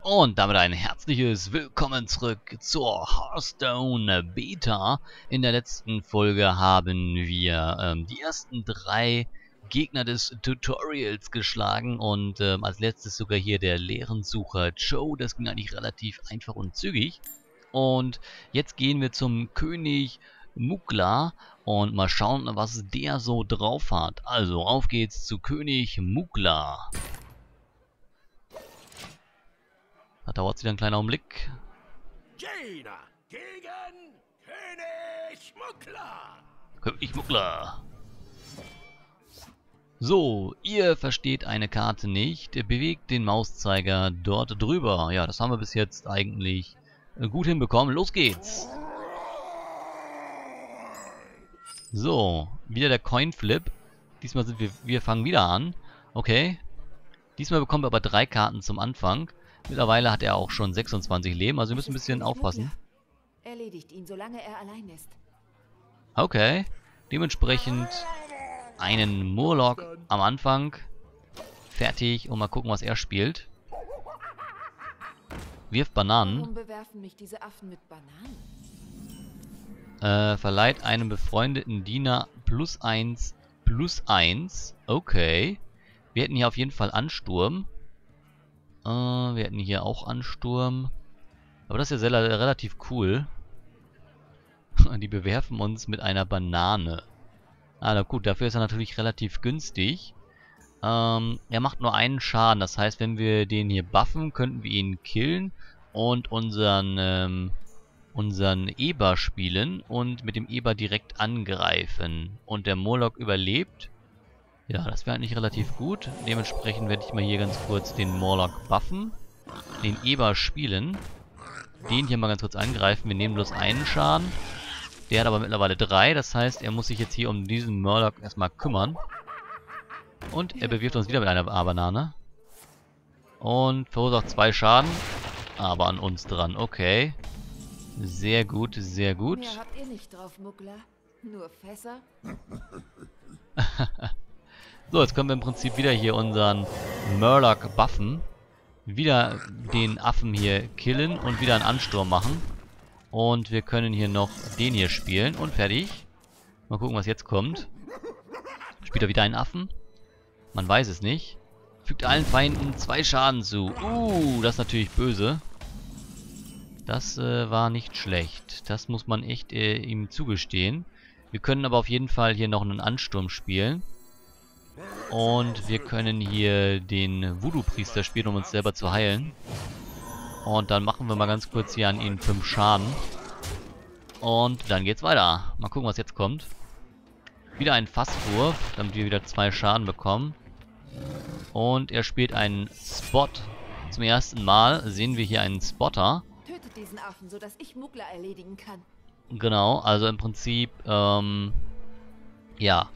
Und damit ein herzliches Willkommen zurück zur Hearthstone Beta. In der letzten Folge haben wir die ersten 3 Gegner des Tutorials geschlagen und als letztes sogar hier der Leerensucher Joe. Das ging eigentlich relativ einfach und zügig. Und jetzt gehen wir zum König Mukla und mal schauen, was der so drauf hat. Also auf geht's zu König Mukla. Da dauert es wieder einen kleinen Augenblick. Jaina gegen König Mukla. König Mukla. So, ihr versteht eine Karte nicht. Bewegt den Mauszeiger dort drüber. Ja, das haben wir bis jetzt eigentlich gut hinbekommen. Los geht's. So, wieder der Coinflip. Diesmal sind wir fangen wieder an. Okay. Diesmal bekommen wir aber 3 Karten zum Anfang. Mittlerweile hat er auch schon 26 Leben, also wir müssen ein bisschen aufpassen. Erledigt ihn, solange er allein ist. Okay. Dementsprechend einen Murloc am Anfang. Fertig. Und mal gucken, was er spielt. Wirft Bananen. Warum bewerfen mich diese Affen mit Bananen? Verleiht einem befreundeten Diener +1/+1. Okay. Wir hätten hier auf jeden Fall Ansturm. Wir hätten hier auch Ansturm. Aber das ist ja relativ cool. Die bewerfen uns mit einer Banane. Na gut, dafür ist er natürlich relativ günstig. Er macht nur einen Schaden. Das heißt, wenn wir den hier buffen, könnten wir ihn killen und unseren Eber spielen und mit dem Eber direkt angreifen. Und der Murloc überlebt. Ja, das wäre eigentlich relativ gut. Dementsprechend werde ich mal hier ganz kurz den Murloc buffen. Den Eber spielen. Den hier mal ganz kurz angreifen. Wir nehmen bloß einen Schaden. Der hat aber mittlerweile 3. Das heißt, er muss sich jetzt hier um diesen Murloc erstmal kümmern. Und er bewirft uns wieder mit einer A-Banane. Und verursacht 2 Schaden. Aber an uns dran. Okay. Sehr gut, sehr gut. Mehr habt ihr nicht drauf, Mukla. Nur Fässer? So, jetzt können wir im Prinzip wieder hier unseren Murloc buffen. Wieder den Affen hier killen und wieder einen Ansturm machen. Und wir können hier noch den hier spielen und fertig. Mal gucken, was jetzt kommt. Spielt er wieder einen Affen? Man weiß es nicht. Fügt allen Feinden 2 Schaden zu. Das ist natürlich böse. Das war nicht schlecht. Das muss man echt ihm zugestehen. Wir können aber auf jeden Fall hier noch einen Ansturm spielen. Und wir können hier den Voodoo-Priester spielen, um uns selber zu heilen. Und dann machen wir mal ganz kurz hier an ihn 5 Schaden. Und dann geht's weiter. Mal gucken, was jetzt kommt. Wieder ein Fasswurf, damit wir wieder 2 Schaden bekommen. Und er spielt einen Spot. Zum ersten Mal sehen wir hier einen Spotter. Tötet diesen Affen, sodass ich Mukla erledigen kann. Genau, also im Prinzip, ja.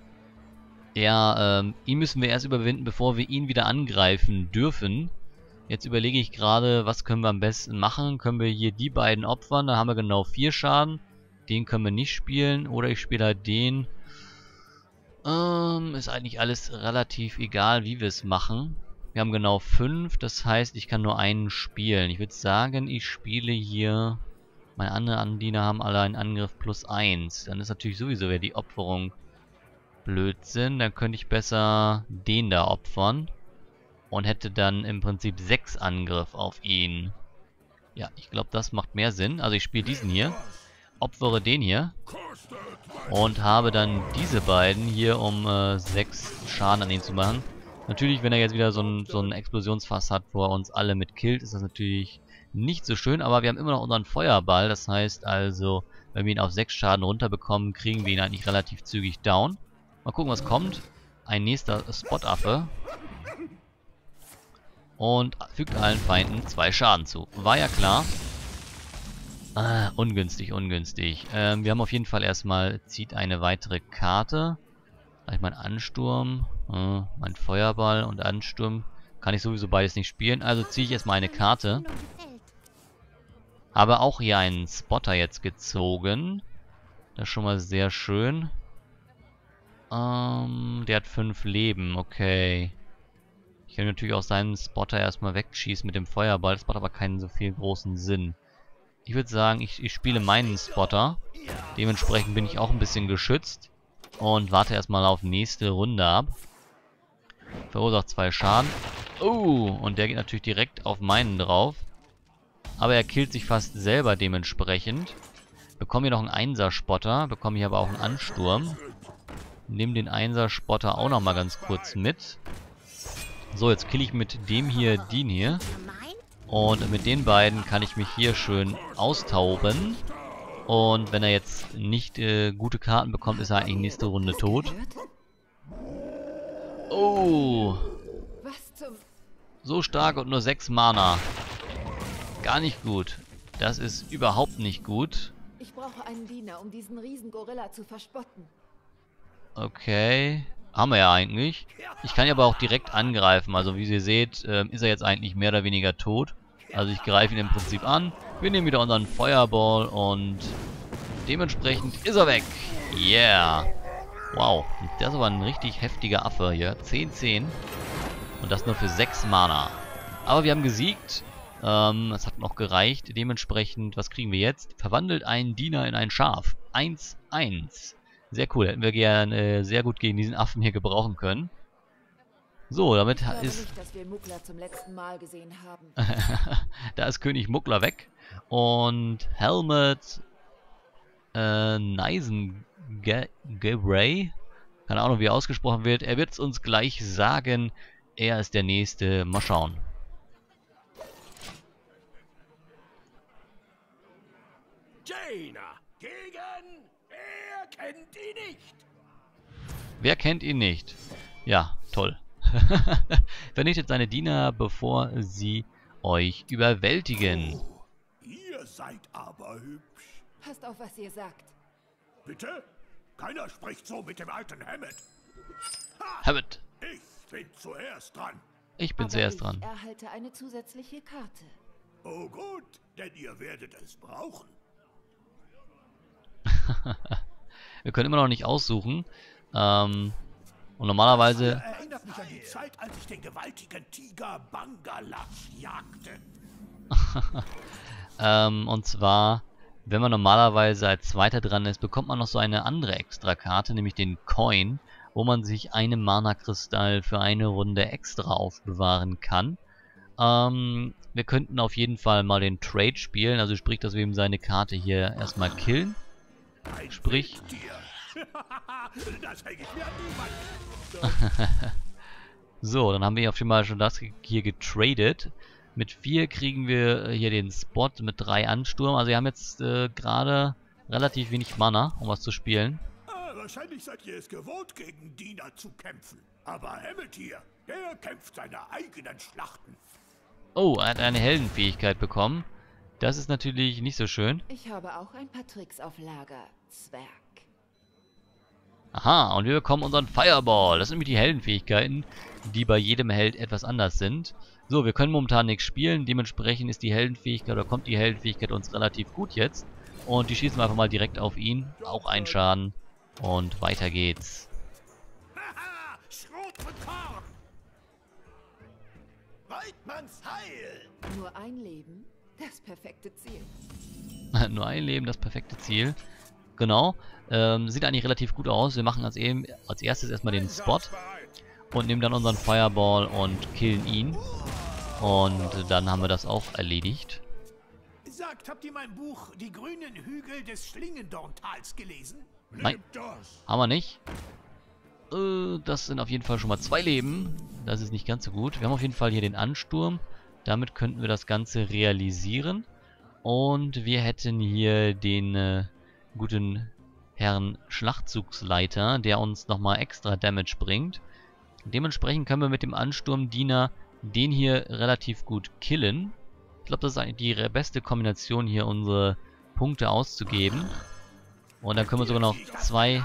Ihn müssen wir erst überwinden, bevor wir ihn wieder angreifen dürfen. Jetzt überlege ich gerade, was können wir am besten machen. Können wir hier die beiden opfern, da haben wir genau 4 Schaden. Den können wir nicht spielen. Oder ich spiele halt den. Ist eigentlich alles relativ egal, wie wir es machen. Wir haben genau 5, das heißt, ich kann nur einen spielen. Ich würde sagen, ich spiele hier... Meine anderen Andiener haben alle einen Angriff +1. Dann ist natürlich sowieso wieder die Opferung Blödsinn. Dann könnte ich besser den da opfern. Und hätte dann im Prinzip 6 Angriff auf ihn. Ja, ich glaube, das macht mehr Sinn. Also ich spiele diesen hier. Opfere den hier. Und habe dann diese beiden hier, um 6 Schaden an ihn zu machen. Natürlich, wenn er jetzt wieder so ein Explosionsfass hat, wo er uns alle mit killt, ist das natürlich nicht so schön. Aber wir haben immer noch unseren Feuerball. Das heißt also, wenn wir ihn auf 6 Schaden runterbekommen, kriegen wir ihn eigentlich relativ zügig down. Mal gucken, was kommt. Ein nächster Spot-Affe. Und fügt allen Feinden 2 Schaden zu. War ja klar. Ungünstig, ungünstig. Wir haben auf jeden Fall erstmal, zieht eine weitere Karte. Gleich mein Ansturm, mein Feuerball und Ansturm. Kann ich sowieso beides nicht spielen. Also ziehe ich erstmal eine Karte. Habe auch hier einen Spotter jetzt gezogen. Das ist schon mal sehr schön. Der hat 5 Leben, okay. Ich kann natürlich auch seinen Spotter erstmal wegschießen mit dem Feuerball. Das macht aber keinen so viel großen Sinn. Ich würde sagen, ich spiele meinen Spotter. Dementsprechend bin ich auch ein bisschen geschützt. Und warte erstmal auf nächste Runde ab. Verursacht 2 Schaden. Oh, und der geht natürlich direkt auf meinen drauf. Aber er killt sich fast selber dementsprechend. Bekomme hier noch einen 1er-Spotter. Bekomme hier aber auch einen Ansturm. Nimm den 1er-Spotter auch nochmal ganz kurz mit. So, jetzt kill ich mit dem hier den hier. Und mit den beiden kann ich mich hier schön austauben. Und wenn er jetzt nicht gute Karten bekommt, ist er eigentlich nächste Runde tot. Oh. Was zum... So stark und nur 6 Mana. Gar nicht gut. Das ist überhaupt nicht gut. Ich brauche einen Diener, um diesen Riesengorilla zu verspotten. Okay. Haben wir ja eigentlich. Ich kann ihn aber auch direkt angreifen. Also wie ihr seht, ist er jetzt eigentlich mehr oder weniger tot. Also ich greife ihn im Prinzip an. Wir nehmen wieder unseren Feuerball und dementsprechend ist er weg. Yeah. Wow. Das ist aber ein richtig heftiger Affe hier. 10-10. Und das nur für 6 Mana. Aber wir haben gesiegt. Es hat noch gereicht. Dementsprechend, was kriegen wir jetzt? Verwandelt einen Diener in ein Schaf. 1-1. Sehr cool. Hätten wir gerne sehr gut gegen diesen Affen hier gebrauchen können. So, damit Ich glaube ist... nicht, dass wir Muggler zum letzten Mal gesehen haben. Da ist König Muggler weg. Und Helmet Neisengebray, keine Ahnung, wie er ausgesprochen wird. Er wird es uns gleich sagen. Er ist der Nächste. Mal schauen. Jaina gegen... Wer kennt ihn nicht? Wer kennt ihn nicht? Ja, toll. Vernichtet seine Diener, bevor sie euch überwältigen. Ihr seid aber hübsch. Passt auf, was ihr sagt. Bitte? Keiner spricht so mit dem alten Hammett. Ha! Hammett. Ich bin zuerst dran. Ich bin Aber zuerst ich dran. erhalte eine zusätzliche Karte. Oh gut, denn ihr werdet es brauchen. Wir können immer noch nicht aussuchen. Und normalerweise... Erinnert mich an die Zeit, als ich den gewaltigen Tiger Bangalash jagte. Und zwar, wenn man normalerweise als Zweiter dran ist, bekommt man noch so eine andere Extrakarte, nämlich den Coin, wo man sich einen Mana-Kristall für eine Runde extra aufbewahren kann. Wir könnten auf jeden Fall mal den Trade spielen, also sprich, dass wir ihm seine Karte hier erstmal killen. Sprich... Das hänge ich mir an niemanden. So, dann haben wir auf jeden Fall schon das hier getradet. Mit 4 kriegen wir hier den Spot mit 3 Ansturm. Also wir haben jetzt gerade relativ wenig Mana, um was zu spielen. Wahrscheinlich seid ihr es gewohnt, gegen Diener zu kämpfen. Aber Hammett hier, der kämpft seine eigenen Schlachten. Oh, er hat eine Heldenfähigkeit bekommen. Das ist natürlich nicht so schön. Ich habe auch ein paar Tricks auf Lager, Zwerg. Aha, und wir bekommen unseren Fireball. Das sind nämlich die Heldenfähigkeiten, die bei jedem Held etwas anders sind. So, wir können momentan nichts spielen. Dementsprechend ist die Heldenfähigkeit, oder kommt die Heldenfähigkeit uns relativ gut jetzt. Und die schießen wir einfach mal direkt auf ihn. Auch ein Schaden. Und weiter geht's. Haha, Schrot und Korn! Weidmanns Heil! Nur ein Leben, das perfekte Ziel. Nur ein Leben, das perfekte Ziel. Genau. Sieht eigentlich relativ gut aus. Wir machen als erstes erstmal den Spot. Und nehmen dann unseren Fireball und killen ihn. Und dann haben wir das auch erledigt. Sagt, habt ihr mein Buch Die grünen Hügel des Schlingendorntals gelesen? Nein, haben wir nicht. Das sind auf jeden Fall schon mal 2 Leben. Das ist nicht ganz so gut. Wir haben auf jeden Fall hier den Ansturm. Damit könnten wir das Ganze realisieren. Und wir hätten hier den guten Herrn Schlachtzugsleiter, der uns nochmal extra Damage bringt. Dementsprechend können wir mit dem Ansturmdiener den hier relativ gut killen. Ich glaube, das ist eigentlich die beste Kombination hier, unsere Punkte auszugeben. Und dann können wir sogar noch 2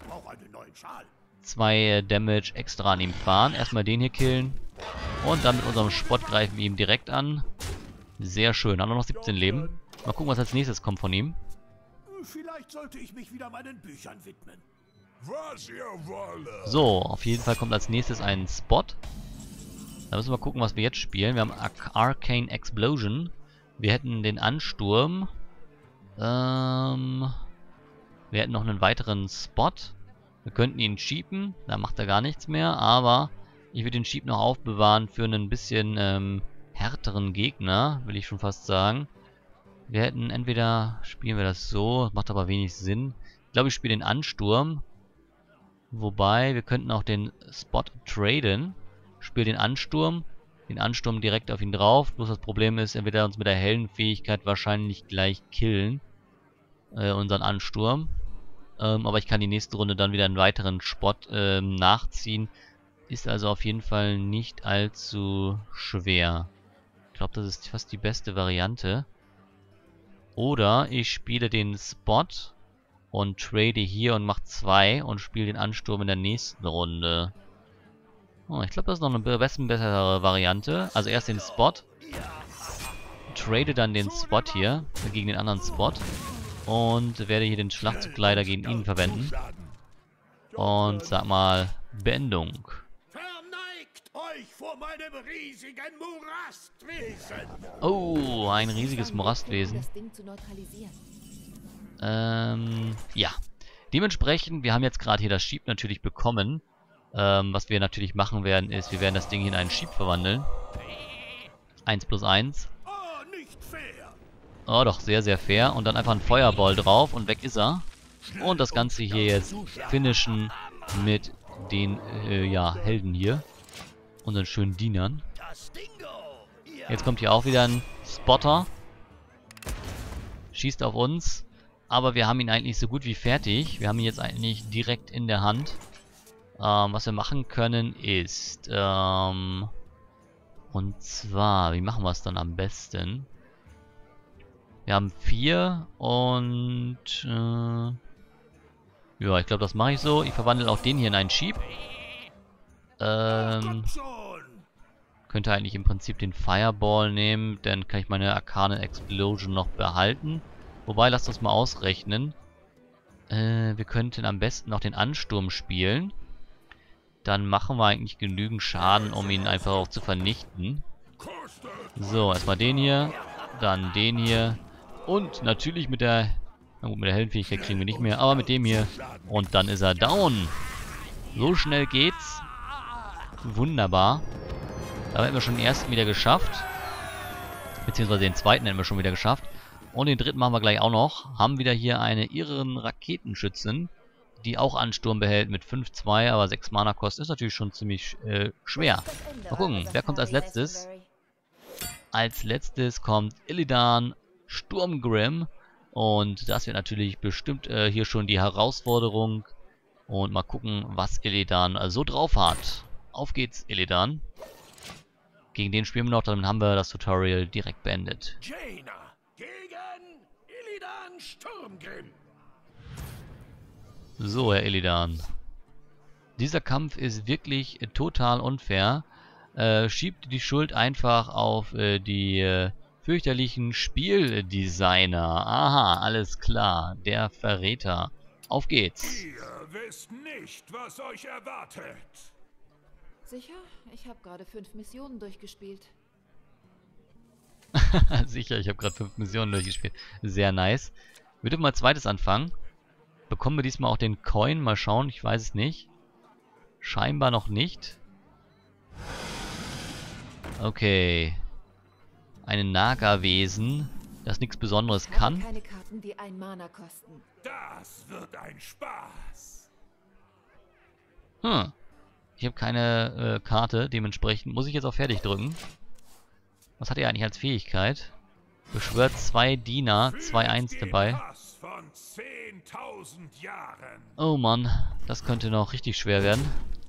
Damage extra an ihm fahren. Erstmal den hier killen. Und dann mit unserem Spot greifen wir ihm direkt an. Sehr schön. Haben wir noch 17 Leben. Mal gucken, was als nächstes kommt von ihm. Vielleicht sollte ich mich wieder meinen Büchern widmen. Was ihr wolle. So, auf jeden Fall kommt als nächstes ein Spot. Da müssen wir gucken, was wir jetzt spielen. Wir haben Arcane Explosion. Wir hätten den Ansturm. Wir hätten noch einen weiteren Spot. Wir könnten ihn cheapen. Da macht er gar nichts mehr. Aber ich würde den Cheap noch aufbewahren für einen bisschen härteren Gegner, will ich schon fast sagen. Wir hätten entweder, spielen wir das so, das macht aber wenig Sinn. Ich glaube, ich spiele den Ansturm. Wobei, wir könnten auch den Spot traden. Spiel den Ansturm direkt auf ihn drauf. Bloß das Problem ist, er wird uns mit der hellen Fähigkeit wahrscheinlich gleich killen. Unseren Ansturm. Aber ich kann die nächste Runde dann wieder einen weiteren Spot nachziehen. Ist also auf jeden Fall nicht allzu schwer. Ich glaube, das ist fast die beste Variante. Oder ich spiele den Spot und trade hier und mache 2 und spiele den Ansturm in der nächsten Runde. Oh, ich glaube, das ist noch eine bessere Variante. Also erst den Spot. Trade dann den Spot hier gegen den anderen Spot. Und werde hier den Schlachtzugleiter gegen ihn verwenden. Und sag mal, Beendung. Verneigt euch vor meinem riesigen Morastwesen! Oh, ein riesiges Morastwesen. Das Ding zu neutralisieren. Ja. Dementsprechend, wir haben jetzt gerade hier das Sheep natürlich bekommen. Was wir natürlich machen werden, ist, wir werden das Ding hier in einen Sheep verwandeln. 1+1. Oh, nicht fair! Oh, doch, sehr, sehr fair. Und dann einfach ein Feuerball drauf und weg ist er. Und das Ganze hier jetzt finishen mit den, ja, Helden hier. Unseren schönen Dienern. Jetzt kommt hier auch wieder ein Spotter. Schießt auf uns. Aber wir haben ihn eigentlich so gut wie fertig. Wir haben ihn jetzt eigentlich direkt in der Hand. Was wir machen können ist, und zwar, wie machen wir es dann am besten? Wir haben 4 und, ja, ich glaube, das mache ich so. Ich verwandle auch den hier in einen Sheep. Könnte eigentlich im Prinzip den Fireball nehmen, dann kann ich meine Arcane Explosion noch behalten. Wobei, lasst uns mal ausrechnen. Wir könnten am besten noch den Ansturm spielen. Dann machen wir eigentlich genügend Schaden, um ihn einfach auch zu vernichten. So, erstmal den hier, dann den hier. Und natürlich mit der... Na gut, mit der Heldenfähigkeit kriegen wir nicht mehr, aber mit dem hier. Und dann ist er down. So schnell geht's. Wunderbar. Da hätten wir schon den ersten wieder geschafft. Beziehungsweise den zweiten hätten wir schon wieder geschafft. Und den dritten machen wir gleich auch noch. Haben wieder hier eine irren Raketenschützin, die auch Ansturm behält mit 5-2, aber 6 Mana kostet. Ist natürlich schon ziemlich schwer. Mal gucken, wer kommt als letztes? Als letztes kommt Illidan Sturmgrim. Und das wird natürlich bestimmt hier schon die Herausforderung. Und mal gucken, was Illidan so drauf hat. Auf geht's, Illidan. Gegen den spielen wir noch, dann haben wir das Tutorial direkt beendet. Jaina gegen Illidan Sturmgrim. So, Herr Illidan. Dieser Kampf ist wirklich total unfair. Schiebt die Schuld einfach auf die fürchterlichen Spieldesigner. Aha, alles klar. Der Verräter. Auf geht's. Ihr wisst nicht, was euch erwartet. Sicher? Ich habe gerade 5 Missionen durchgespielt. Sicher, ich habe gerade 5 Missionen durchgespielt. Sehr nice. Wir dürfen mal zweites anfangen. Bekommen wir diesmal auch den Coin? Mal schauen, ich weiß es nicht. Scheinbar noch nicht. Okay. Ein Naga-Wesen, das nichts Besonderes Ich habe kann. keine Karten, die 1 Mana kosten. Das wird ein Spaß. Hm. Ich habe keine Karte, dementsprechend muss ich jetzt auf Fertig drücken. Was hat er eigentlich als Fähigkeit? Beschwört 2 Diener, 2-1 dabei. Hass von 10.000 Jahren. Oh Mann, das könnte noch richtig schwer werden.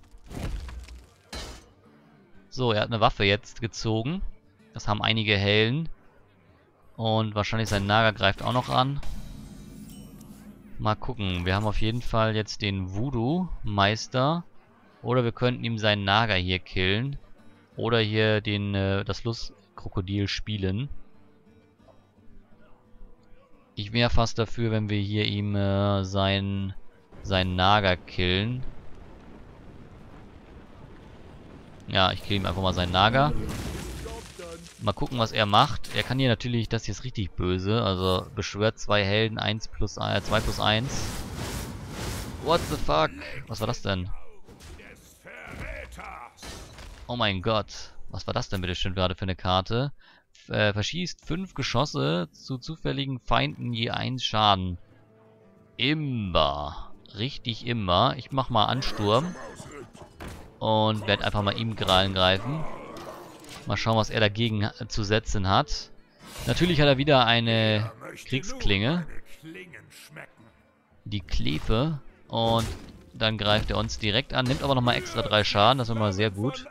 So, er hat eine Waffe jetzt gezogen. Das haben einige Helden. Und wahrscheinlich sein Naga greift auch noch an. Mal gucken, wir haben auf jeden Fall jetzt den Voodoo-Meister. Oder wir könnten ihm seinen Naga hier killen. Oder hier den das Lustkrokodil spielen. Ich wäre fast dafür, wenn wir hier ihm seinen Naga killen. Ja, ich kill ihm einfach mal seinen Naga. Mal gucken, was er macht. Er kann hier natürlich, das hier ist richtig böse. Also beschwört 2 Helden, 2 plus 1. What the fuck? Was war das denn? Oh mein Gott. Was war das denn bitte schön gerade für eine Karte? Verschießt 5 Geschosse zu zufälligen Feinden je 1 Schaden. Imba. Richtig imba. Ich mach mal Ansturm. Und werde einfach mal ihm angreifen. Mal schauen, was er dagegen zu setzen hat. Natürlich hat er wieder eine Kriegsklinge. Die Klefe. Und dann greift er uns direkt an. Nimmt aber nochmal extra 3 Schaden. Das ist immer sehr gut.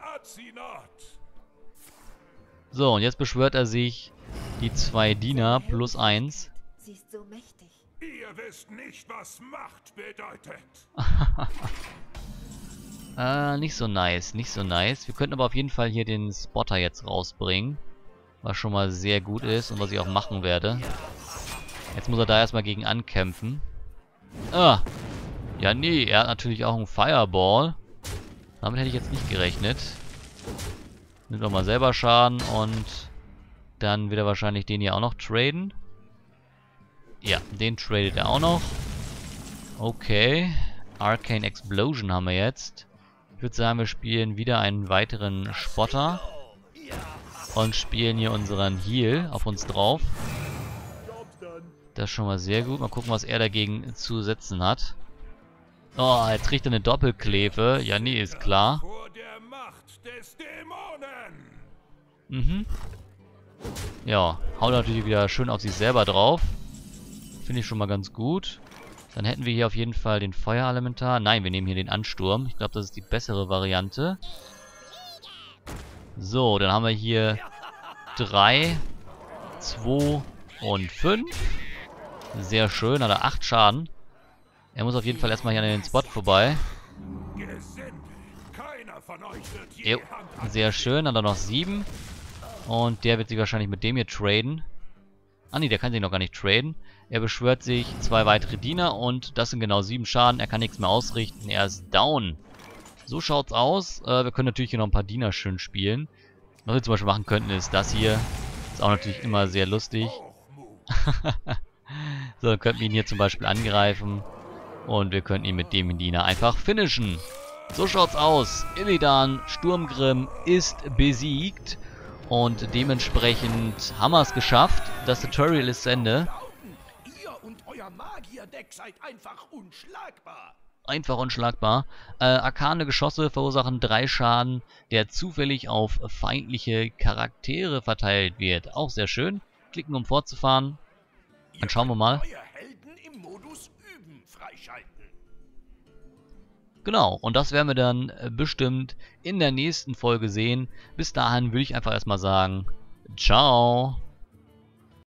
So, und jetzt beschwört er sich die 2 Diener plus 1. Sie ist so mächtig. Ihr wisst nicht, was Macht bedeutet. Nicht so nice, nicht so nice. Wir könnten aber auf jeden Fall hier den Spotter jetzt rausbringen. Was schon mal sehr gut ist und was ich auch machen werde. Jetzt muss er da erstmal gegen ankämpfen. Ah! Ja, nee, er hat natürlich auch einen Fireball. Damit hätte ich jetzt nicht gerechnet. Nimmt nochmal selber Schaden und dann wird er wahrscheinlich den hier auch noch traden. Ja, den tradet er auch noch. Okay. Arcane Explosion haben wir jetzt. Ich würde sagen, wir spielen wieder einen weiteren Spotter. Und spielen hier unseren Heal auf uns drauf. Das ist schon mal sehr gut. Mal gucken, was er dagegen zu setzen hat. Oh, jetzt kriegt er eine Doppelklefe. Ja, nee, ist klar. Mhm. Ja, haut natürlich wieder schön auf sich selber drauf. Finde ich schon mal ganz gut. Dann hätten wir hier auf jeden Fall den Feuerelementar. Nein, wir nehmen hier den Ansturm. Ich glaube, das ist die bessere Variante. So, dann haben wir hier 3, 2 und 5. Sehr schön, hat er 8 Schaden. Er muss auf jeden Fall erstmal hier an den Spot vorbei. Jo, sehr schön, hat er noch 7. Und der wird sich wahrscheinlich mit dem hier traden. Ah ne, der kann sich noch gar nicht traden. Er beschwört sich 2 weitere Diener und das sind genau 7 Schaden. Er kann nichts mehr ausrichten, er ist down. So schaut's aus. Wir können natürlich hier noch ein paar Diener schön spielen. Was wir zum Beispiel machen könnten, ist das hier. Ist auch natürlich immer sehr lustig. So, dann könnten wir ihn hier zum Beispiel angreifen. Und wir könnten ihn mit dem Diener einfach finishen. So schaut's aus. Illidan Sturmgrimm ist besiegt. Und dementsprechend haben wir es geschafft. Das Tutorial ist zu Ende. Ihr und euer Magierdeck seid einfach unschlagbar. Einfach unschlagbar. Arkane Geschosse verursachen 3 Schaden, der zufällig auf feindliche Charaktere verteilt wird. Auch sehr schön. Klicken, um fortzufahren. Dann schauen wir mal. Genau, und das werden wir dann bestimmt in der nächsten Folge sehen. Bis dahin würde ich einfach erstmal sagen, ciao.